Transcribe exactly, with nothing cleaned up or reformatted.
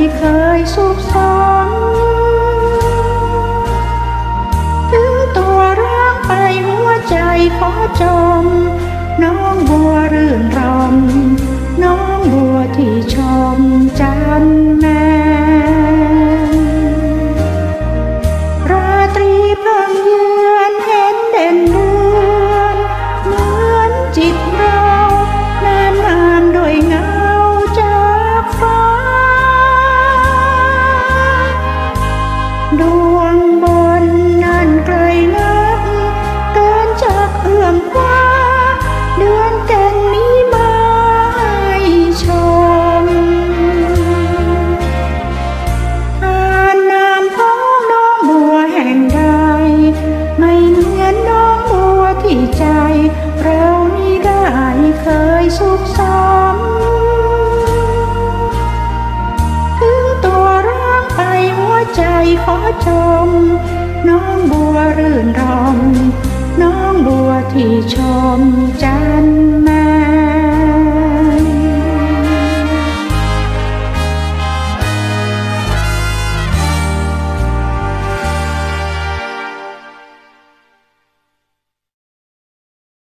เคยสุขสมถึงตัวร้างไปหัวใจขอจมน้องบัวรื่นรมน้องบัวที่ชมจันแม่ราตรีเพิ่งเยือนเห็นเด่นเดือนเหมือนจิตเราแนมนานด้วยเงาจากฟ้าดวงบนนั่นไกลนักเกินจากเอื้อมคว้าเดือนเต็นมีมาให้ชมทานน้ำของน้องบัวแห่งใดไม่เหมือนน้องบัวที่ใจเรานี้ได้เคยสุขสมถึงตัวร้างไปหัวใจขอชมน้องบัวรื่นรมน้องบัวที่ชมจันแม่